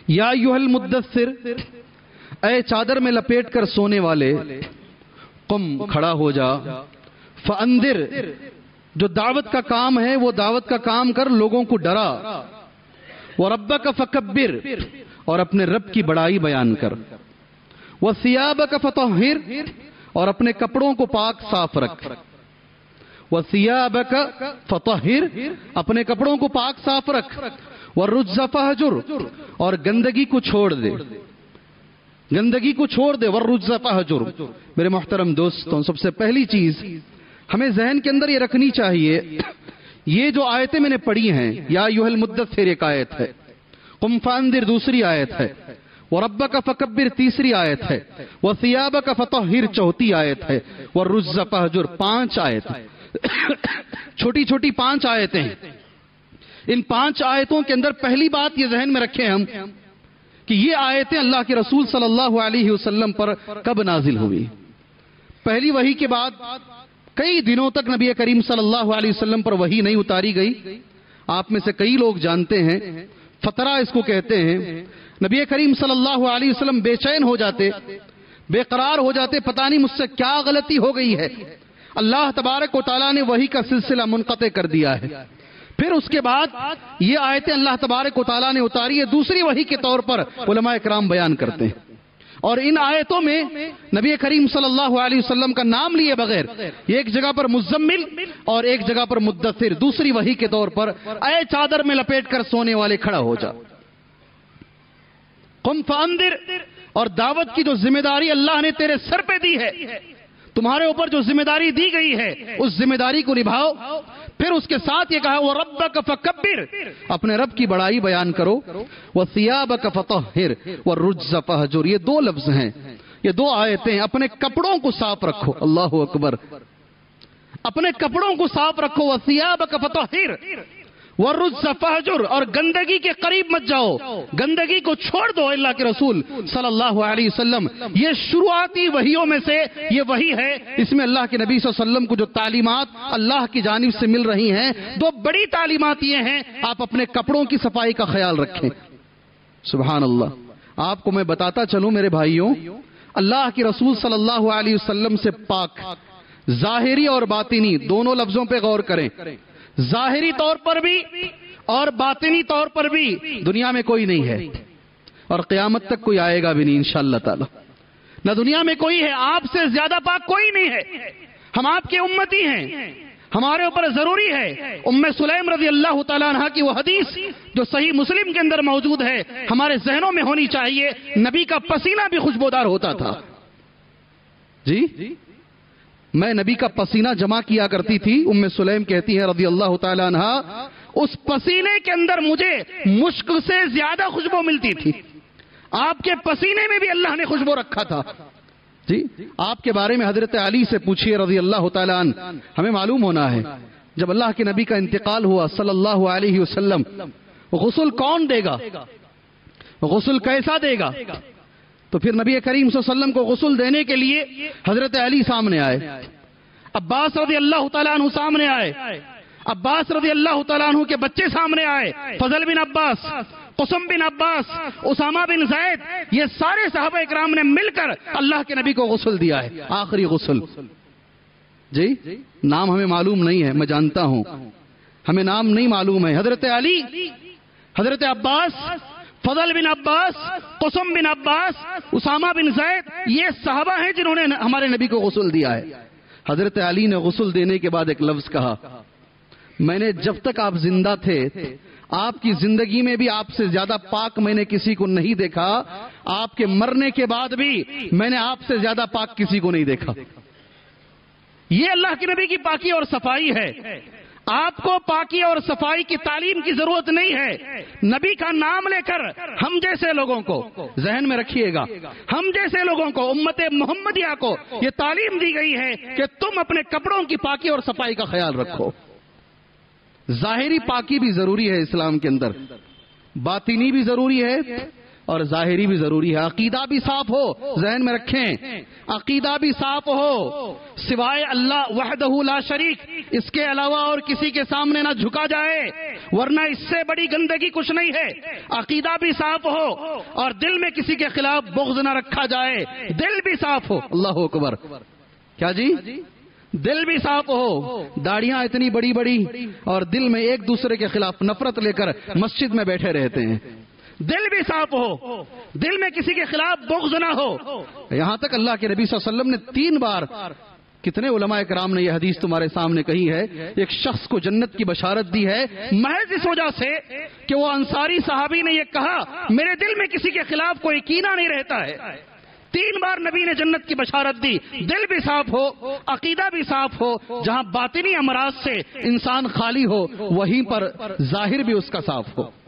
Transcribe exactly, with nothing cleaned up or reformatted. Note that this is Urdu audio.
یا ایھا المدثر، اے چادر میں لپیٹ کر سونے والے، قم کھڑا ہو جا، فانذر جو دعوت کا کام ہے وہ دعوت کا کام کر، لوگوں کو ڈرا، وربک فکبر اور اپنے رب کی بڑائی بیان کر، وثیابک فطہر اور اپنے کپڑوں کو پاک صاف رکھ، وثیابک فطہر اپنے کپڑوں کو پاک صاف رکھ، والرجز فہجر اور گندگی کو چھوڑ دے، گندگی کو چھوڑ دے، والرجز فہجر۔ میرے محترم دوستوں، سب سے پہلی چیز ہمیں ذہن کے اندر یہ رکھنی چاہیے، یہ جو آیتیں میں نے پڑھی ہیں، یا ایھا المدثر ایک آیت ہے، قم فانذر دوسری آیت ہے، وَرَبَّكَ فَكَبِّرْ تیسری آیت ہے، وَثِيَابَكَ فَطَهِّرْ چوتھی آیت ہے، وَالرُّجْزَ فَاهْجُرْ پانچ آیت ہے، چھوٹی چھوٹی پانچ آیتیں ہیں۔ ان پانچ آیتوں کے اندر پہلی بات یہ ذہن میں رکھیں ہم کہ یہ آیتیں اللہ کے رسول صلی اللہ علیہ وسلم پر کب نازل ہوئی۔ پہلی وحی کے بعد کئی دنوں تک نبی کریم صلی اللہ علیہ وسلم پر وحی نہیں اتاری گئی۔ آپ میں سے کئی لوگ جانتے ہیں، فترہ اس کو کہتے ہیں۔ نبی کریم صلی اللہ علیہ وسلم بے چین ہو جاتے، بے قرار ہو جاتے، پتہ نہیں مجھ سے کیا غلطی ہو گئی ہے۔ اللہ تبارک و تعالیٰ نے وحی کا سلسلہ منقطع کر دیا ہے۔ پھر اس کے بعد یہ آیتیں اللہ تبارک و تعالیٰ نے اتاری ہے، دوسری وحی کے طور پر علماء کرام بیان کرتے ہیں۔ اور ان آیتوں میں نبی کریم صلی اللہ علیہ وسلم کا نام لیے بغیر ایک جگہ پر مزمل اور ایک جگہ پر مدثر، دوسری وحی کے طور پر اے چادر میں لپیٹ کر سونے والے کھڑا ہو جا۔ قم فانذر اور دعوت کی جو ذمہ داری اللہ نے تیرے سر پہ دی ہے، تمہارے اوپر جو ذمہ داری دی گئی ہے اس ذمہ داری کو نبھاؤ۔ پھر اس کے ساتھ یہ کہا وَرَبَّكَ فَكَبِّرْ اپنے رب کی بڑائی بیان کرو، وَثِيَابَكَ فَطَهِّرْ وَالرُّجْزَ فَاهْجُرْ یہ دو لفظ ہیں، یہ دو آیتیں۔ اپنے کپڑوں کو صاف رکھو، اللہ اکبر، اپنے کپڑوں کو صاف رکھو، وَثِيَابَكَ فَطَهِّرْ وَالرُّجْزَ فَاهْجُرْ اور گندگی کے قریب مت جاؤ، گندگی کو چھوڑ دو۔ اللہ کے رسول صلی اللہ علیہ وسلم یہ شروعاتی وحیوں میں سے یہ وحی ہے، اس میں اللہ کے نبی صلی اللہ علیہ وسلم کو جو تعلیمات اللہ کی جانب سے مل رہی ہیں، دو بڑی تعلیمات یہ ہیں، آپ اپنے کپڑوں کی صفائی کا خیال رکھیں۔ سبحان اللہ۔ آپ کو میں بتاتا چلوں میرے بھائیوں، اللہ کے رسول صلی اللہ علیہ وسلم سے پاک ظاہری اور باطنی دونوں لفظوں پہ غور کریں، ظاہری طور پر بھی اور باطنی طور پر بھی دنیا میں کوئی نہیں ہے، اور قیامت تک کوئی آئے گا بھی نہیں انشاءاللہ تعالی۔ نہ دنیا میں کوئی ہے، آپ سے زیادہ پاک کوئی نہیں ہے۔ ہم آپ کے امتی ہیں، ہمارے اوپر ضروری ہے ام سلیم رضی اللہ تعالیٰ عنہ کی وہ حدیث جو صحیح مسلم کے اندر موجود ہے، ہمارے ذہنوں میں ہونی چاہیے۔ نبی کا پسینہ بھی خوشبودار ہوتا تھا۔ جی میں نبی کا پسینہ جمع کیا کرتی تھی، ام سلیم کہتی ہے رضی اللہ تعالیٰ عنہ، اس پسینے کے اندر مجھے مشک سے زیادہ خوشبو ملتی تھی۔ آپ کے پسینے میں بھی اللہ نے خوشبو رکھا تھا۔ جی آپ کے بارے میں حضرت علی سے پوچھئے رضی اللہ تعالیٰ عنہ، ہمیں معلوم ہونا ہے جب اللہ کے نبی کا انتقال ہوا صلی اللہ علیہ وسلم، غسل کون دے گا، غسل کیسا دے گا؟ تو پھر نبی کریم صلی اللہ علیہ وسلم کو غسل دینے کے لیے حضرت علی سامنے آئے، عباس رضی اللہ تعالیٰ عنہ سامنے آئے، عباس رضی اللہ تعالیٰ عنہ کے بچے سامنے آئے، فضل بن عباس، قسم بن عباس، اسامہ بن زید، یہ سارے صحابہ اکرام نے مل کر اللہ کے نبی کو غسل دیا ہے، آخری غسل۔ جی نام ہمیں معلوم نہیں ہے، میں جانتا ہوں ہمیں نام نہیں معلوم ہے۔ حضرت علی، حضرت عباس، فضل بن عباس، قسم بن عباس، اسامہ بن زید، یہ صحابہ ہیں جنہوں نے ہمارے نبی کو غسل دیا ہے۔ حضرت علی نے غسل دینے کے بعد ایک لفظ کہا، میں نے جب تک آپ زندہ تھے آپ کی زندگی میں بھی آپ سے زیادہ پاک میں نے کسی کو نہیں دیکھا، آپ کے مرنے کے بعد بھی میں نے آپ سے زیادہ پاک کسی کو نہیں دیکھا۔ یہ اللہ کے نبی کی پاکی اور صفائی ہے۔ آپ کو پاکی اور صفائی کی تعلیم کی ضرورت نہیں ہے۔ نبی کا نام لے کر ہم جیسے لوگوں کو، ذہن میں رکھیے گا، ہم جیسے لوگوں کو، امت محمدیہ کو یہ تعلیم دی گئی ہے کہ تم اپنے کپڑوں کی پاکی اور صفائی کا خیال رکھو۔ ظاہری پاکی بھی ضروری ہے اسلام کے اندر، باطنی بھی ضروری ہے، اور ظاہری بھی ضروری ہے. عقیدہ بھی صاف ہو, ذہن میں رکھیں, عقیدہ بھی صاف ہو, سوائے اللہ وحدہ لا شریک اس کے علاوہ اور کسی کے سامنے نہ جھکا جائے, ورنہ اس سے بڑی گندگی کچھ نہیں ہے. عقیدہ بھی صاف ہو اور دل میں کسی کے خلاف بغض نہ رکھا جائے, دل بھی صاف ہو. اللہ اکبر. کیا جی؟ دل بھی صاف ہو. داڑیاں اتنی بڑی بڑی اور دل میں ایک دوسرے کے خلاف نفرت لے کر مسجد میں بیٹھے رہتے ہیں. دل بھی صاف ہو, دل میں کسی کے خلاف بغض نہ ہو. یہاں تک اللہ کے نبی صلی اللہ علیہ وسلم نے تین بار, کتنے علماء کرام نے یہ حدیث تمہارے سامنے کہی ہے, ایک شخص کو جنت کی بشارت دی ہے محض اس وجہ سے کہ وہ انصاری صحابی نے یہ کہا میرے دل میں کسی کے خلاف کوئی کینہ نہیں رہتا ہے. تین بار نبی نے جنت کی بشارت دی. دل بھی صاف ہو, عقیدہ بھی صاف ہو, جہاں باطنی امراض سے انسان خالی ہو وہیں پر ظاہر بھی اس کا صاف ہو.